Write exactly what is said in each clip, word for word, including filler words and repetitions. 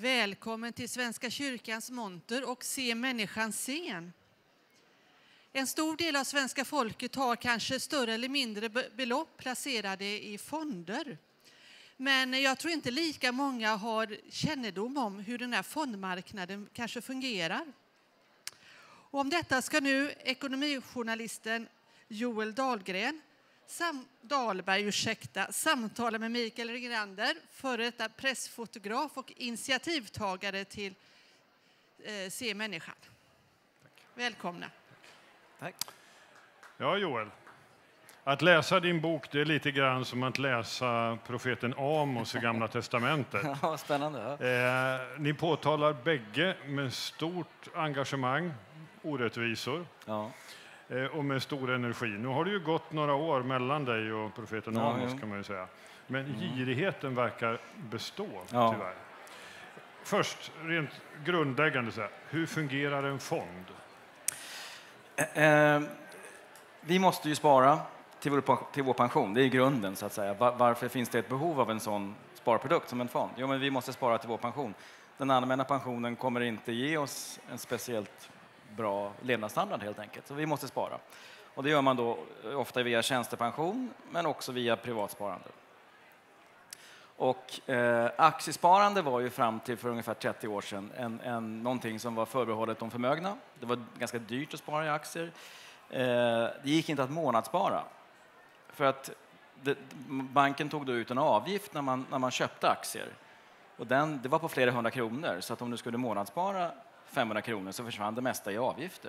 Välkommen till Svenska kyrkans monter och Se människans scen. En stor del av svenska folket har kanske större eller mindre belopp placerade i fonder. Men jag tror inte lika många har kännedom om hur den här fondmarknaden kanske fungerar. Och om detta ska nu ekonomijournalisten Joel Dahlgren Sam Dahlberg, ursäkta, samtala med Mikael Regrander, före detta pressfotograf och initiativtagare till eh, Se människan. Tack. Välkomna. Tack. Ja, Joel. Att läsa din bok, det är lite grann som att läsa profeten Amos i Gamla testamentet. Ja, spännande. Ja. Eh, ni påtalar bägge med stort engagemang, orättvisor. Ja. Och med stor energi. Nu har det ju gått några år mellan dig och profeten ja, Amos ja. kan man ju säga. Men mm. girigheten verkar bestå, ja. tyvärr. Först, rent grundläggande, så här, hur fungerar en fond? Eh, vi måste ju spara till vår, till vår pension. Det är grunden, så att säga. Var, varför finns det ett behov av en sån sparprodukt som en fond? Jo, men vi måste spara till vår pension. Den allmänna pensionen kommer inte ge oss en speciellt bra levnadsstandard helt enkelt. Så vi måste spara. Och det gör man då ofta via tjänstepension men också via privatsparande. Och eh, aktiesparande var ju fram till för ungefär trettio år sedan en, en, någonting som var förbehållet de förmögna. Det var ganska dyrt att spara i aktier. Eh, det gick inte att månadsspara. För att det, banken tog då ut en avgift när man, när man köpte aktier. Och den, det var på flera hundra kronor. Så att om du skulle månadsspara femhundra kronor så försvann det mesta i avgifter.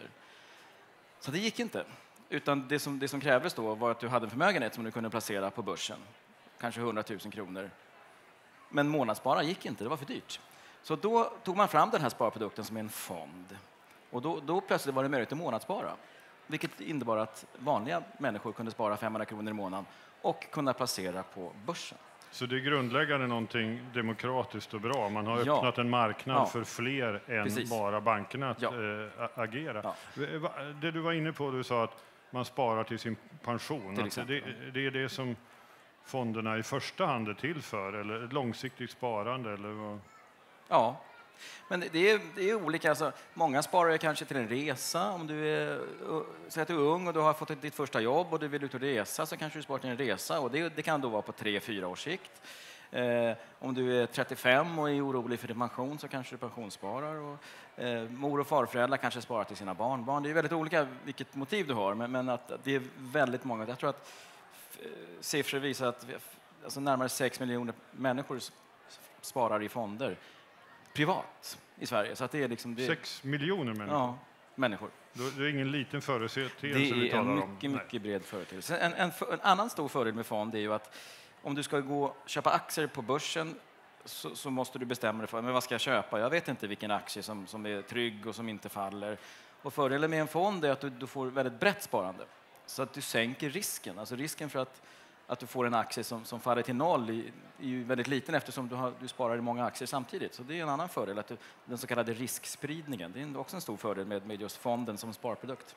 Så det gick inte. Utan det som, det som krävdes då var att du hade en förmögenhet som du kunde placera på börsen. Kanske hundratusen kronor. Men månadsspara gick inte, det var för dyrt. Så då tog man fram den här sparprodukten som är en fond. Och då, då plötsligt var det möjligt att månadsspara. Vilket innebar att vanliga människor kunde spara femhundra kronor i månaden och kunna placera på börsen. Så det är grundläggande någonting demokratiskt och bra. Man har ja. öppnat en marknad ja. för fler än Precis. bara bankerna att ja. äh, agera. Ja. Det du var inne på, du sa att man sparar till sin pension. Till att det, det är det som fonderna i första hand är till för, eller ett långsiktigt sparande? Eller vad? Ja, men det är, det är olika. Alltså, många sparar kanske till en resa. Om du är, säg att du är ung och du har fått ditt första jobb och du vill ut och resa så kanske du sparar till en resa. Och det, det kan då vara på tre, fyra års sikt. Eh, om du är trettiofem och är orolig för din pension så kanske du pensionssparar. Och, eh, mor- och farföräldrar kanske sparar till sina barnbarn. Det är väldigt olika vilket motiv du har, men, men att det är väldigt många. Jag tror att eh, siffror visar att alltså närmare sex miljoner människor sparar i fonder privat i Sverige. Så att det är liksom det... Sex miljoner människor? Ja, människor. Det är ingen liten företeelse det vi talar om. Det är en mycket, mycket bred företeelse. En, en, en annan stor fördel med fond är ju att om du ska gå och köpa aktier på börsen så, så måste du bestämma dig för men vad ska jag köpa? Jag vet inte vilken aktie som, som är trygg och som inte faller. Och fördelen med en fond är att du, du får väldigt brett sparande. Så att du sänker risken. Alltså risken för att att du får en aktie som, som faller till noll är, är ju väldigt liten eftersom du, har, du sparar i många aktier samtidigt. Så det är en annan fördel, att du, den så kallade riskspridningen. Det är också en stor fördel med, med just fonden som sparprodukt.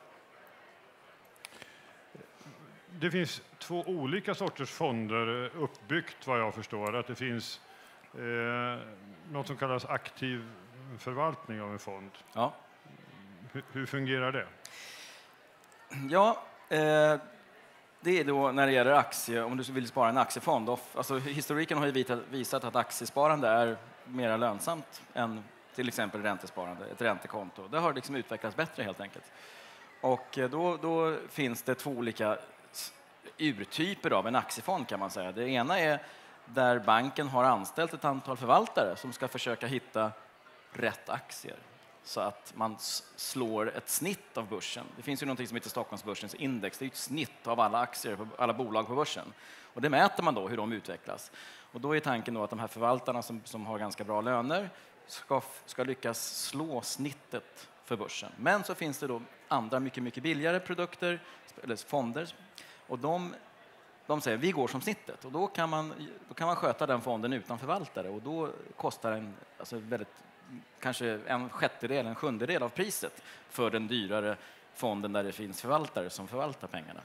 Det finns två olika sorters fonder uppbyggt vad jag förstår. Att det finns eh, något som kallas aktiv förvaltning av en fond. Ja. Hur, hur fungerar det? Ja, eh, det är då när det gäller aktier, om du vill spara en aktiefond. Alltså, historiken har ju visat att aktiesparande är mer lönsamt än till exempel räntesparande, ett räntekonto. Det har liksom utvecklats bättre helt enkelt. Och då, då finns det två olika urtyper av en aktiefond kan man säga. Det ena är där banken har anställt ett antal förvaltare som ska försöka hitta rätt aktier. Så att man slår ett snitt av börsen. Det finns ju något som heter Stockholmsbörsens index. Det är ett snitt av alla aktier, alla bolag på börsen. Och det mäter man då hur de utvecklas. Och då är tanken då att de här förvaltarna som, som har ganska bra löner ska, ska lyckas slå snittet för börsen. Men så finns det då andra mycket, mycket billigare produkter, eller fonder. Och de, de säger vi går som snittet. Och då kan man, då kan man sköta den fonden utan förvaltare. Och då kostar den alltså väldigt kanske en sjättedel, en sjundedel av priset för den dyrare fonden där det finns förvaltare som förvaltar pengarna.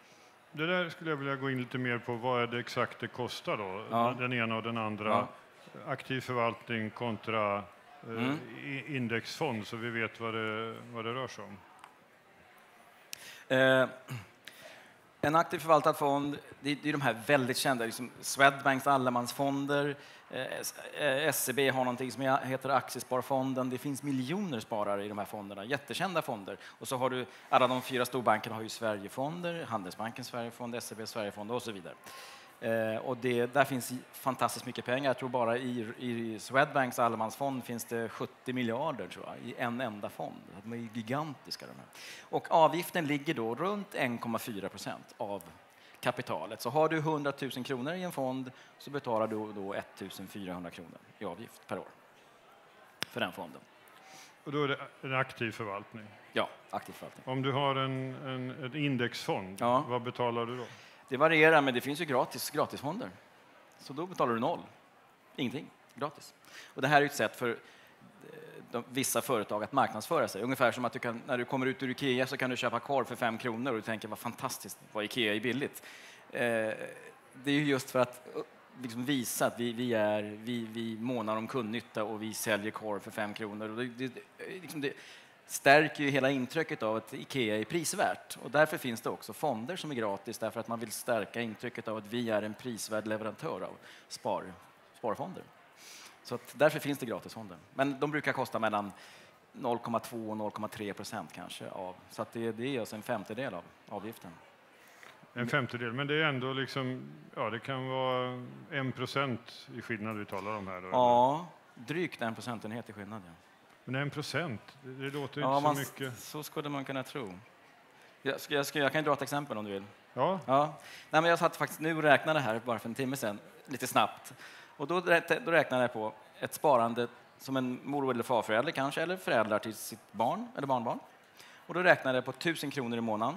Det där skulle jag vilja gå in lite mer på. Vad är det exakt det kostar då? Ja. Den ena och den andra. Ja. aktiv förvaltning kontra eh, Mm. indexfond så vi vet vad det, vad det rör sig om? Eh, en aktivt förvaltad fond, det, det är de här väldigt kända, liksom Swedbanks allemansfonder, eh, S E B har någonting som heter Aktiesparfonden. Det finns miljoner sparare i de här fonderna, jättekända fonder. Och så har du, alla de fyra storbankerna har ju Sverigefonder, Handelsbanken Sverigefond, S E B Sverigefond och så vidare. Eh, och det, där finns fantastiskt mycket pengar. Jag tror bara i, i Swedbanks allemansfond finns det sjuttio miljarder tror jag, i en enda fond. De är gigantiska de här. Och avgiften ligger då runt en komma fyra procent av kapitalet. Så har du hundra tusen kronor i en fond så betalar du då ettusen fyrahundra kronor i avgift per år för den fonden. Och då är det en aktiv förvaltning. Ja, aktiv förvaltning. Om du har en, en, en indexfond, Ja. vad betalar du då? Det varierar, men det finns ju gratis, gratisfonder. Så då betalar du noll. Ingenting. Gratis. Och det här är ett sätt för de, vissa företag att marknadsföra sig. Ungefär som att du kan, när du kommer ut ur Ikea så kan du köpa korv för fem kronor och du tänker vad fantastiskt, vad Ikea är billigt. Eh, det är ju just för att liksom visa att vi, vi, är, vi, vi månar om kundnytta och vi säljer korv för fem kronor. Och det, det, liksom det stärker ju hela intrycket av att Ikea är prisvärt. Och därför finns det också fonder som är gratis därför att man vill stärka intrycket av att vi är en prisvärd leverantör av spar, sparfonder. Så att därför finns det gratisfonder. Men de brukar kosta mellan noll komma två och noll komma tre procent kanske. Av. Så att det, det är alltså en femtedel av avgiften. En femtedel, men det är ändå liksom, ja det kan vara en procent i skillnad vi talar om här då? Ja, drygt en procentenhet i skillnad. Ja. Men en procent, det låter Ja, inte man, så mycket. så skulle man kunna tro. Jag, ska, jag, ska, jag kan dra ett exempel om du vill. Ja. Ja. Nej, men jag satt faktiskt nu och räknade här bara för en timme sedan, lite snabbt. Och då, då räknade jag på ett sparande som en mor- eller farförälder kanske, eller föräldrar till sitt barn eller barnbarn. Och då räknade jag på tusen kronor i månaden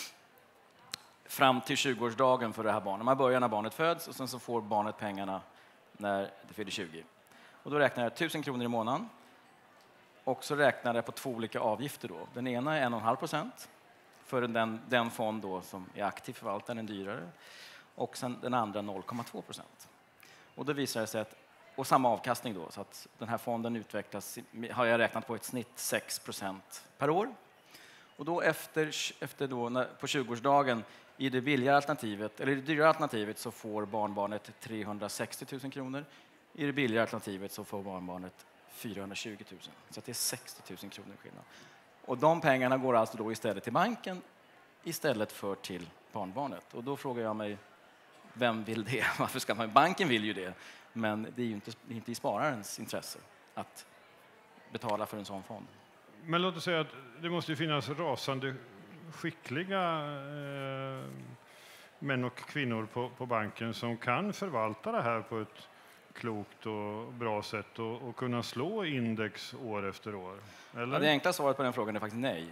fram till tjugoårsdagen för det här barnet. Man börjar när barnet föds och sen så får barnet pengarna när det fyller tjugo. Och då räknade jag tusen kronor i månaden. Och så räknade jag på två olika avgifter då. Den ena är en komma fem procent för den, den fond då som är aktiv förvaltare, den dyrare. Och sen den andra noll komma två procent. Och då visar det sig att, och samma avkastning då, så att den här fonden utvecklas, har jag räknat på ett snitt sex procent per år. Och då efter, efter då, när, på tjugoårsdagen i det billigare alternativet, eller i det dyrare alternativet så får barnbarnet trehundrasextio tusen kronor. I det billigare alternativet så får barnbarnet fyrahundratjugo tusen. Så att det är sextio tusen kronor skillnad. Och de pengarna går alltså då istället till banken istället för till barnbarnet. Och då frågar jag mig, vem vill det? Varför ska man? Banken vill ju det, men det är ju inte, det är inte i spararens intresse att betala för en sån fond. Men låt oss säga att det måste finnas rasande skickliga eh, män och kvinnor på, på banken som kan förvalta det här på ett klokt och bra sätt och, och kunna slå index år efter år. Eller? Ja, det enkla svaret på den frågan är faktiskt nej.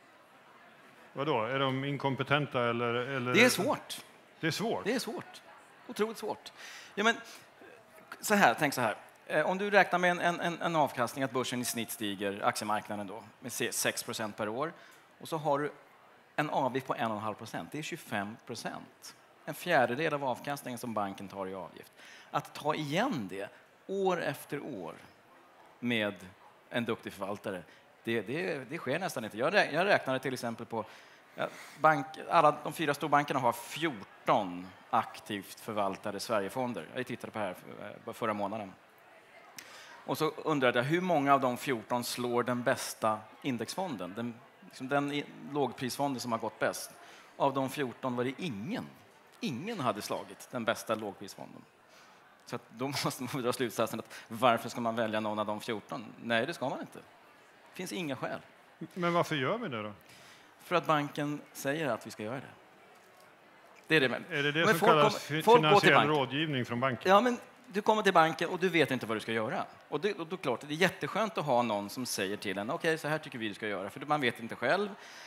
Vadå? Är de inkompetenta eller, eller? Det är svårt. Det är svårt? Det är svårt. Otroligt svårt. Ja, men, så här, tänk så här. Om du räknar med en, en, en avkastning att börsen i snitt stiger, aktiemarknaden då, med sex procent per år. Och så har du en avgift på en komma fem procent. Det är tjugofem procent. En fjärdedel av avkastningen som banken tar i avgift. Att ta igen det år efter år med en duktig förvaltare, det, det, det sker nästan inte. Jag, jag räknade till exempel på bank, alla de fyra storbankerna har fjorton aktivt förvaltade Sverigefonder. Jag tittade på det här förra månaden. Och så undrade jag hur många av de fjorton slår den bästa indexfonden, den, liksom den lågprisfonden som har gått bäst. Av de fjorton var det ingen. Ingen hade slagit den bästa lågprisfonden. Så att då måste man dra slutsatsen att varför ska man välja någon av de fjorton? Nej, det ska man inte. Det finns inga skäl. Men varför gör vi det då? För att banken säger att vi ska göra det. Det är det. Men, är det det men som folk kallas kom, folk finansiell rådgivning från banken? Ja, men du kommer till banken och du vet inte vad du ska göra. Och det, och då, klart, det är jätteskönt att ha någon som säger till en, okej, okay, så här tycker vi du ska göra. För man vet inte själv.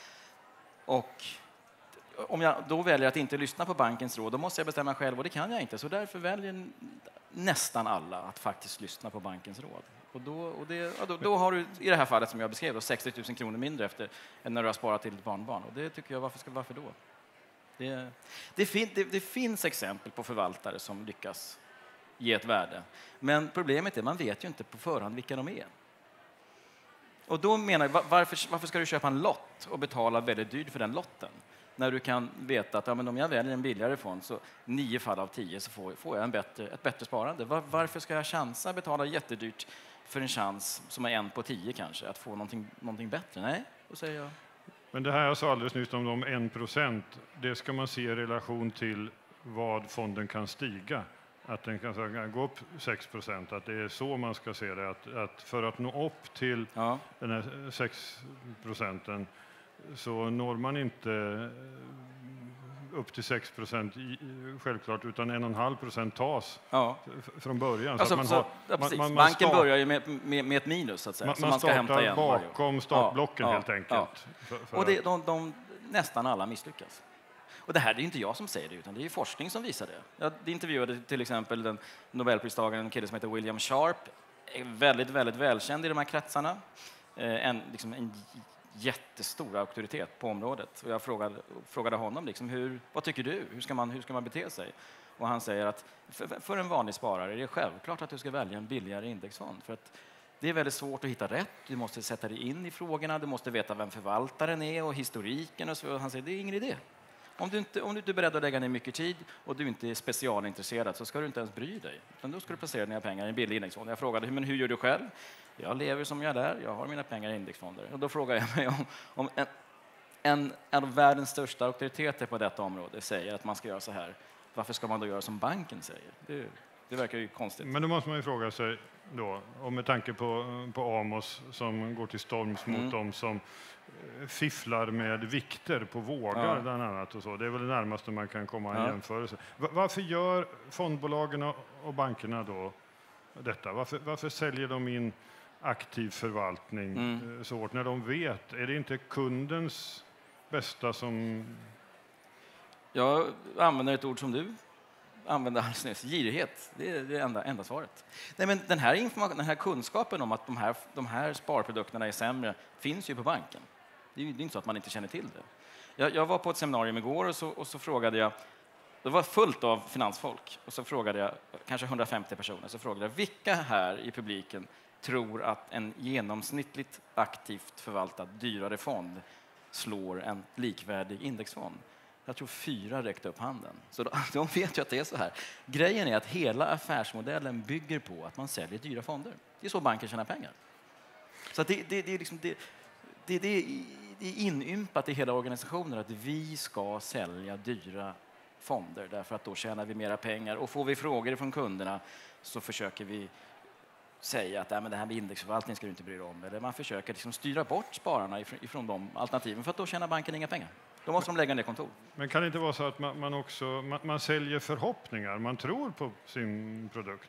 Och om jag då väljer att inte lyssna på bankens råd, då måste jag bestämma själv och det kan jag inte. Så därför väljer nästan alla att faktiskt lyssna på bankens råd. Och då, och det, ja, då, då har du, i det här fallet som jag beskrev, då, sextio tusen kronor mindre efter än när du har sparat till ett barnbarn. Och det tycker jag, varför, ska, varför då? Det, det, fin, det, det finns exempel på förvaltare som lyckas ge ett värde. Men problemet är att man vet ju inte på förhand vilka de är. Och då menar jag, varför, varför ska du köpa en lott och betala väldigt dyrt för den lotten? När du kan veta att ja, men om jag väljer en billigare fond så nio fall av tio så får, får jag en bättre, ett bättre sparande. Var, varför ska jag chansa betala jättedyrt för en chans som är en på tio kanske, att få någonting, någonting bättre? Nej, då säger jag. Men det här jag sa alldeles nyss om de en procent, det ska man se i relation till vad fonden kan stiga. Att den kan gå upp sex procent, att det är så man ska se det. Att, att för att nå upp till ja. den här sex procenten så når man inte upp till sex procent självklart, utan en komma fem procent tas ja. från början. Alltså, så man så, har, ja, man, man, Banken start, börjar ju med, med, med ett minus, så att säga. Man, man, man ska hämta igen bakom startblocken ja, helt enkelt. Ja. För, för och det, de, de, nästan alla misslyckas. Och det här är ju inte jag som säger det, utan det är forskning som visar det. Jag intervjuade till exempel den Nobelpristagaren, en kille som heter William Sharp, är väldigt, väldigt välkänd i de här kretsarna. En, liksom en jättestor auktoritet på området. Och jag frågade, frågade honom, liksom, hur, vad tycker du? Hur ska, man, hur ska man bete sig? Och han säger att för, för en vanlig sparare är det självklart att du ska välja en billigare indexfond. För att det är väldigt svårt att hitta rätt. Du måste sätta dig in i frågorna. Du måste veta vem förvaltaren är och historiken. Och så. Och han säger, det är ingen idé. Om du, inte, om du inte är beredd att lägga ner mycket tid och du inte är specialintresserad så ska du inte ens bry dig. Utan då ska du placera dina pengar i en billig indexfond. Jag frågade, men hur gör du själv? Jag lever som jag är där. Jag har mina pengar i indexfonder. Och då frågar jag mig om, om en, en, en av världens största auktoriteter på detta område säger att man ska göra så här. Varför ska man då göra som banken säger? Det, det verkar ju konstigt. Men då måste man ju fråga sig då, och med tanke på, på Amos som går till storms mot mm. dem som fifflar med vikter på vågar ja. bland annat och så. Det är väl det närmaste man kan komma i ja. jämförelse. Varför gör fondbolagen och bankerna då detta? Varför, varför säljer de in aktiv förvaltning mm. så hårt när de vet? Är det inte kundens bästa som... Jag använder ett ord som du använde alldeles nyss. Girighet, det är det enda, enda svaret. Nej, men den, här information, den här kunskapen om att de här, de här sparprodukterna är sämre finns ju på banken. Det är ju inte så att man inte känner till det. Jag, jag var på ett seminarium igår och så, och så frågade jag, det var fullt av finansfolk, och så frågade jag, kanske hundrafemtio personer, så frågade jag, vilka här i publiken tror att en genomsnittligt aktivt förvaltad dyrare fond slår en likvärdig indexfond? Jag tror fyra räckte upp handen. Så de, de vet ju att det är så här. Grejen är att hela affärsmodellen bygger på att man säljer dyra fonder. Det är så banken tjänar pengar. Så att det, det, det, är liksom, det, det, det, det är inympat i hela organisationen att vi ska sälja dyra fonder därför att då tjänar vi mera pengar. Och får vi frågor från kunderna så försöker vi säga att äh, men det här med indexförvaltning ska du inte bry dig om. Eller man försöker liksom styra bort spararna ifrån, ifrån de alternativen för att då tjänar banken inga pengar. Då måste de lägga ner kontor. Men kan det inte vara så att man, man också man, man säljer förhoppningar? Man tror på sin produkt?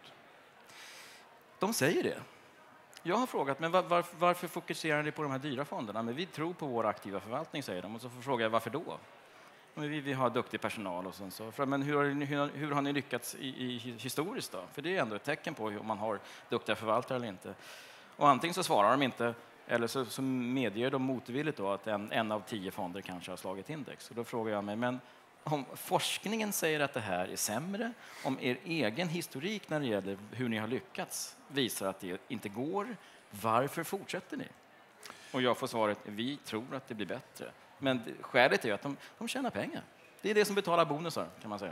De säger det. Jag har frågat, men var, var, varför fokuserar ni på de här dyra fonderna? Men vi tror på vår aktiva förvaltning, säger de. Och så frågar jag, varför då? Men vi, vi har duktig personal och sånt. Så. Men hur har, ni, hur, hur har ni lyckats i, i historiskt då? För det är ändå ett tecken på om man har duktiga förvaltare eller inte. Och antingen så svarar de inte, eller så, så medger de motvilligt då att en, en av tio fonder kanske har slagit index. Och då frågar jag mig, men om forskningen säger att det här är sämre, om er egen historik när det gäller hur ni har lyckats visar att det inte går, varför fortsätter ni? Och jag får svaret, vi tror att det blir bättre. Men skälet är att de, de tjänar pengar. Det är det som betalar bonusar, kan man säga.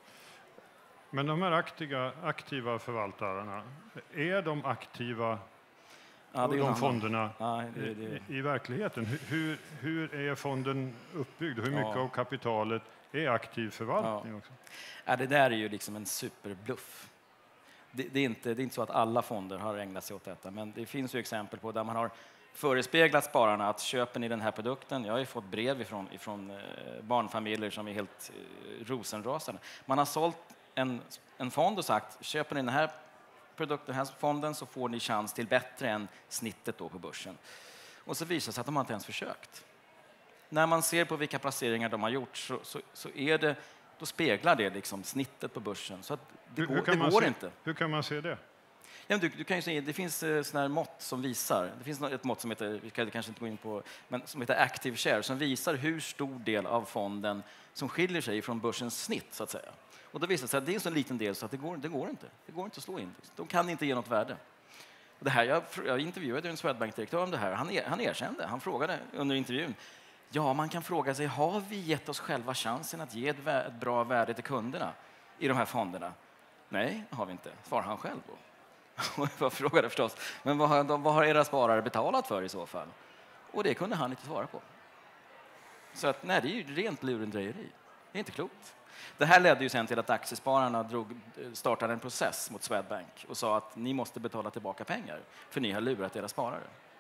Men de här aktiva, aktiva förvaltarna, är de aktiva ja, det är de fonderna ja, det, det. I, i verkligheten? Hur, hur är fonden uppbyggd? Hur mycket ja. av kapitalet är aktiv förvaltning ja. också? Ja, det där är ju liksom en superbluff. Det, det, är inte, det är inte så att alla fonder har ägnat sig åt detta, men det finns ju exempel på där man har förespeglat spararna att köper ni den här produkten, jag har ju fått brev ifrån, ifrån eh, barnfamiljer som är helt eh, rosenrasande. Man har sålt en, en fond och sagt, köper ni den här produkten, den här fonden, så får ni chans till bättre än snittet då på börsen. Och så visar det sig att de har inte ens försökt. När man ser på vilka placeringar de har gjort så, så, så är det, då speglar det liksom snittet på börsen. Så att det hur, går, hur kan det man går se, inte. Hur kan man se det? Ja, du, du kan ju se, det finns uh, såna här mått som visar, det finns ett mått som heter, vi kan kanske inte gå in på, men som heter Active Share, som visar hur stor del av fonden som skiljer sig från börsens snitt, så att säga. Och då visar det sig att det är en så liten del så att det går, det går inte. Det går inte att slå in. De kan inte ge något värde. Och det här, jag, jag intervjuade en Swedbank-direktör om det här. Han, han erkände, han frågade under intervjun. Ja, man kan fråga sig, har vi gett oss själva chansen att ge ett, ett bra värde till kunderna i de här fonderna? Nej, det har vi inte, svarade han själv då. Och jag frågade förstås, men vad har, de, vad har era sparare betalat för i så fall? Och det kunde han inte svara på. Så att, nej, det är ju rent lurendrejeri. Det är inte klokt. Det här ledde ju sen till att aktiespararna drog, startade en process mot Swedbank och sa att ni måste betala tillbaka pengar för ni har lurat era sparare.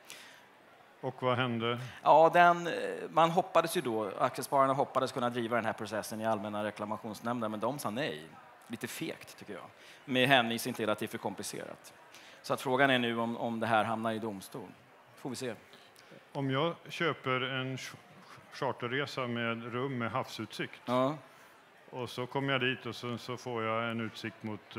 Och vad hände? Ja, den, man hoppades ju då, aktiespararna hoppades kunna driva den här processen i allmänna reklamationsnämnden, men de sa nej. Lite fegt, tycker jag. Med hänvisning till att det är för komplicerat. Så att frågan är nu om, om det här hamnar i domstol. Får vi se. Om jag köper en charterresa med rum med havsutsikt, Ja. och så kommer jag dit och så, så får jag en utsikt mot eh,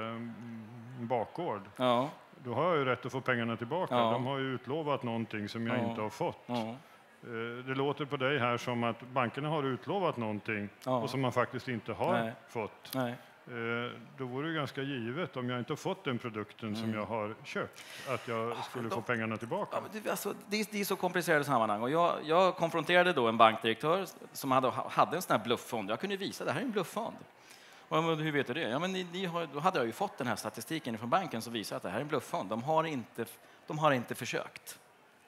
en bakgård. Ja. Då har jag ju rätt att få pengarna tillbaka. Ja. De har ju utlovat någonting som jag Ja. inte har fått. Ja. Eh, det låter på dig här som att bankerna har utlovat någonting Ja. och som man faktiskt inte har Nej. fått. Nej. Eh, då vore det ganska givet, om jag inte har fått den produkten Mm. som jag har köpt, att jag skulle få pengarna tillbaka. Ja, men det, alltså, det, är, det är så komplicerade sammanhang. Och jag, jag konfronterade då en bankdirektör som hade, hade en sån här blufffond. Jag kunde visa, det här är en blufffond. Och, men, hur vet du det? Ja, men ni, ni har, då hade jag ju fått den här statistiken från banken som visar att det här är en blufffond. De har inte, de har inte försökt.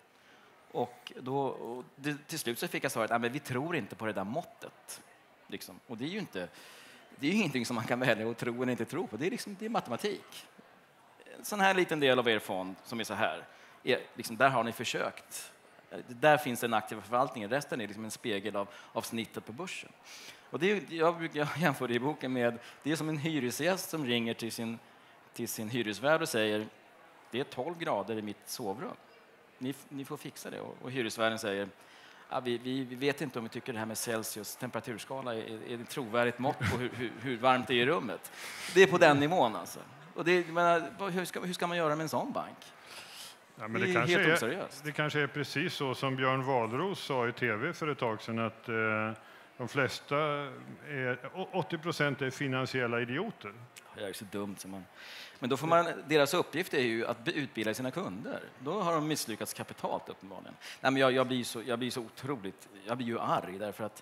Och, då, och det, till slut så fick jag svaret att vi tror inte på det där måttet. Liksom. Och det är ju inte... Det är ju ingenting som man kan välja att tro eller inte tro på. Det är, liksom, det är matematik. En sån här liten del av er fond som är så här, är, liksom, där har ni försökt. Där finns den aktiva förvaltningen. Resten är liksom en spegel av, av snittet på börsen. Och det är, jag brukar jämföra det i boken med, det är som en hyresgäst som ringer till sin, till sin hyresvärd och säger det är tolv grader i mitt sovrum. Ni, ni får fixa det. Och, och hyresvärden säger ja, vi, vi, vi vet inte om vi tycker det här med Celsius temperaturskala är, är ett trovärdigt mått på hur, hur, hur varmt det är i rummet. Det är på den nivån alltså. Och det, men, hur, ska, hur ska man göra med en sån bank? Ja, men det, det är kanske helt är, oseriöst. det kanske är precis så som Björn Wahlroos sa i tv för ett tag sedan, att eh, de flesta, är, åttio procent är finansiella idioter. Det är så dumt. Som man... Men då får man, deras uppgift är ju att utbilda sina kunder. Då har de misslyckats kapitalt uppenbarligen. Nej, men jag, jag, blir så, jag blir så otroligt, jag blir ju arg därför att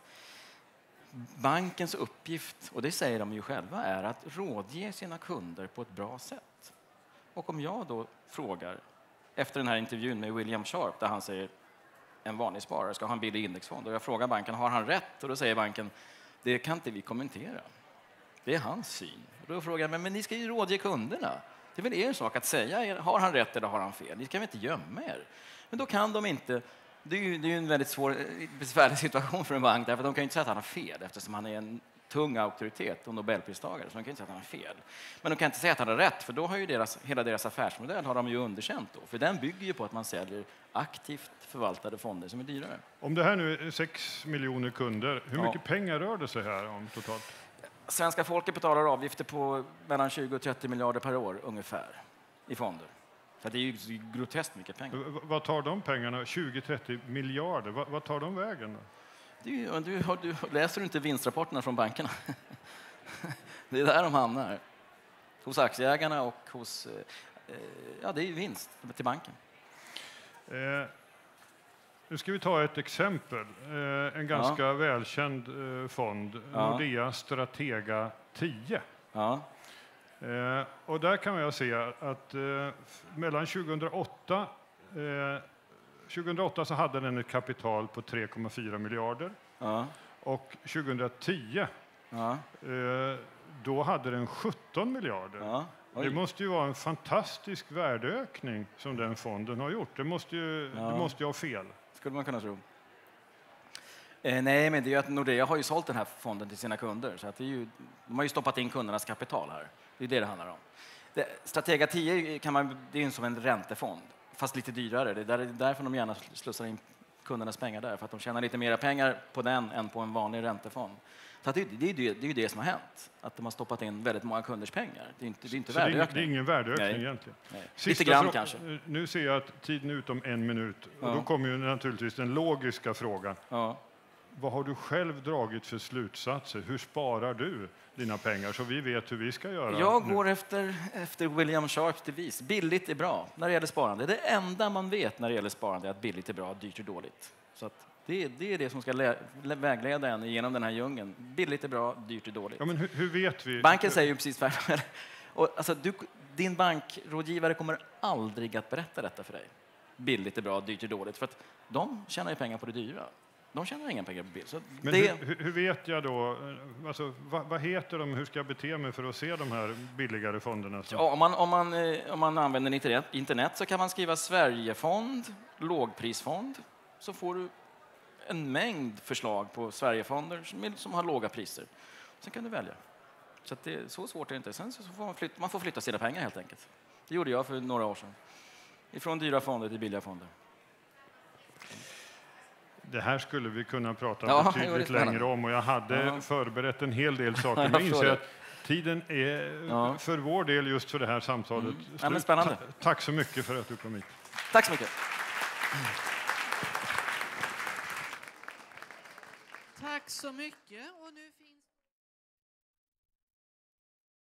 bankens uppgift, och det säger de ju själva, är att rådge sina kunder på ett bra sätt. Och om jag då frågar, efter den här intervjun med William Sharp, där han säger en vanlig sparare ska ha en billig indexfond, och jag frågar banken, har han rätt? Och då säger banken, det kan inte vi kommentera. Det är hans syn. Och då frågar jag, men, men ni ska ju rådge kunderna. Det är väl er sak att säga, har han rätt eller har han fel? Ni kan väl inte gömma er? Men då kan de inte. Det är ju, det är ju en väldigt svår, besvärlig situation för en bank, därför att de kan ju inte säga att han har fel, eftersom han är en tung auktoritet och Nobelpristagare, så de kan inte säga att han har fel. Men de kan inte säga att han har rätt, för då har ju deras, hela deras affärsmodell har de ju underkänt då. För den bygger ju på att man säljer aktivt förvaltade fonder som är dyrare. Om det här nu är sex miljoner kunder, hur mycket Ja. pengar rör det sig här om totalt? Svenska folket betalar avgifter på mellan tjugo och trettio miljarder per år ungefär i fonder. Så det är ju groteskt mycket pengar. V- Vad tar de pengarna? tjugo till trettio miljarder. Va- Vad tar de vägen då? Det är ju, du, har- du, läser du inte vinstrapporterna från bankerna? Det är där de hamnar. Hos aktieägarna och hos... Eh, ja, det är ju vinst till banken. Eh, nu ska vi ta ett exempel. Eh, en ganska välkänd eh, fond, Ja. Nordea Stratega tio. Ja, Eh, och där kan jag se att eh, f- mellan tjugohundraåtta, eh, tjugohundraåtta så hade den ett kapital på tre komma fyra miljarder. ja, Och tjugohundratio, ja, eh, då hade den sjutton miljarder. ja. Det Oj. måste ju vara en fantastisk värdeökning som den fonden har gjort. Det måste ju, Ja. det måste ju ha fel. Skulle man kunna tro. Eh, nej, men det är ju att Nordea har ju sålt den här fonden till sina kunder. Så att det är ju, de har ju stoppat in kundernas kapital här. Det är det det handlar om. Det, Stratega tio kan man, det är ju som en räntefond, fast lite dyrare. Det är där, därför de gärna slussar in kundernas pengar där. För att de tjänar lite mer pengar på den än på en vanlig räntefond. Så det, det, det, det är ju det som har hänt. Att de har stoppat in väldigt många kunders pengar. Det är inte, det är inte Så det är, värdeökning. det är ingen värdeökning Nej. egentligen. Nej. Sista Lite grann frå- kanske. Nu ser jag att tiden är ut om en minut. Och Ja. då kommer ju naturligtvis den logiska frågan. Ja. Vad har du själv dragit för slutsatser? Hur sparar du dina pengar så vi vet hur vi ska göra? Jag nu? går efter, efter William Sharps devis. Billigt är bra när det gäller sparande. Det enda man vet när det gäller sparande är att billigt är bra, dyrt är dåligt. Så att det, det är det som ska lä, vägleda en genom den här djungeln. Billigt är bra, dyrt är dåligt. Ja, men hur, hur vet vi? Banken säger ju precis tvärtom. Och alltså, du, din bankrådgivare kommer aldrig att berätta detta för dig. Billigt är bra, dyrt är dåligt. För att de tjänar ju pengar på det dyra. De tjänar inga pengar på bild. Så Men det... hur, hur vet jag då? Alltså, vad, vad heter de? Hur ska jag bete mig för att se de här billigare fonderna? Som... Ja, om, man, om, man, eh, om man använder internet, internet så kan man skriva Sverigefond, lågprisfond. Så får du en mängd förslag på Sverigefonder som, som har låga priser. Sen kan du välja. Så att det är så svårt är det inte. Sen så får man, flytta, man får flytta sina pengar helt enkelt. Det gjorde jag för några år sedan. Ifrån dyra fonder till billiga fonder. Det här skulle vi kunna prata Ja, betydligt längre om och jag hade ja. förberett en hel del saker. Jag Men jag inser det. att tiden är Ja. för vår del just för det här samtalet. Mm. Slut. Ja, men spännande. Ta- tack så mycket för att du kom hit. Tack så mycket. Tack så mycket. Och nu finns